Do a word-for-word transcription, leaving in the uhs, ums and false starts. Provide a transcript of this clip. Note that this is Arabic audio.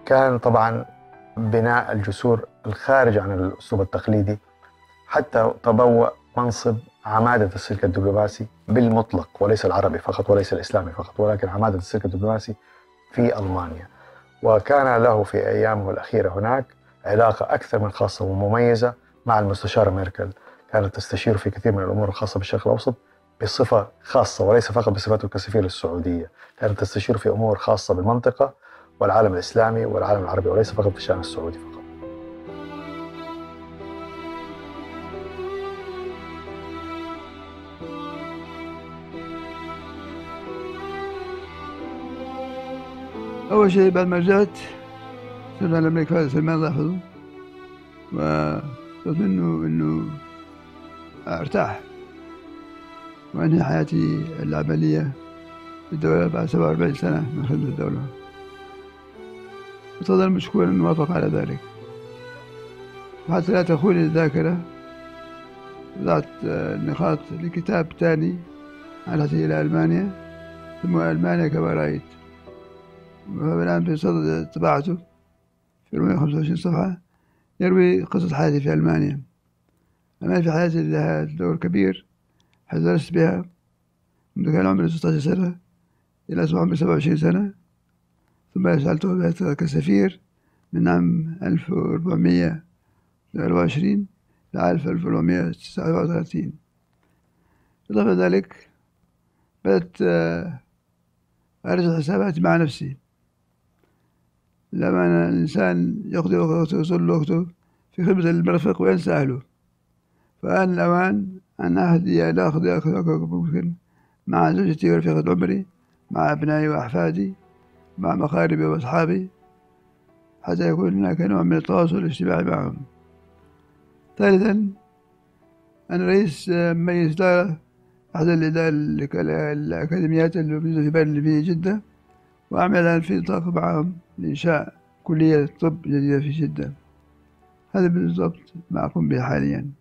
كان طبعا بناء الجسور الخارج عن الأسلوب التقليدي، حتى تبوأ منصب عمادة السلك الدبلوماسي بالمطلق، وليس العربي فقط وليس الإسلامي فقط، ولكن عمادة السلك الدبلوماسي في ألمانيا. وكان له في أيامه الأخيرة هناك علاقة أكثر من خاصة ومميزة مع المستشارة ميركل. كانت تستشير في كثير من الأمور الخاصة بالشرق الأوسط بصفة خاصة، وليس فقط بصفته كسفير للسعودية. كانت تستشير في أمور خاصة بالمنطقة والعالم الإسلامي والعالم العربي، وليس فقط في الشأن السعودي فقط. أول شيء بعد ما رجعت سلمان الملك فهد سلمان الله يحفظه، وصرت منه إنه أرتاح وأنهي حياتي العملية في الدولة بعد سبعة وأربعين سنة من خدمة الدولة، وتفضل مشكورا أن وافق على ذلك. وحتى لا تخوني الذاكرة وضعت النقاط لكتاب ثاني عن رحلتي إلى ألمانيا، ثم ألمانيا كما رأيت، والآن في صدد طباعته في أربعمائة وخمسة وعشرين صفحة يروي قصة حياتي في ألمانيا. ألمانيا في حياتي لها دور كبير، حيث درست بها منذ كان عمري ستة عشر سنة إلى أصبح عمري سبعة وعشرين سنة، ثم اشتغلت بها كسفير من عام ألف وأربعمائة وأربعة وعشرين إلى ألف وأربعمائة وتسعة وثلاثين. إضافة ذلك بدأت أرجع حساباتي مع نفسي. لما الإنسان يقضي وقته ويصل وقته في خدمة المرفق وينسى أهله، فآن الأوان أن أهدي لا أقضي أكثر ممكن مع زوجتي ورفيقة عمري، مع أبنائي وأحفادي، مع مقاربي وأصحابي، حتى يكون هناك نوع من التواصل الاجتماعي معهم. ثالثا، أنا رئيس مجلس إدارة أحد الأكاديميات الموجودة في بلد في جدة، وأعمل الآن في نطاق معهم لإنشاء كلية طب جديدة في جدة. هذا بالضبط ما أقوم به حاليا.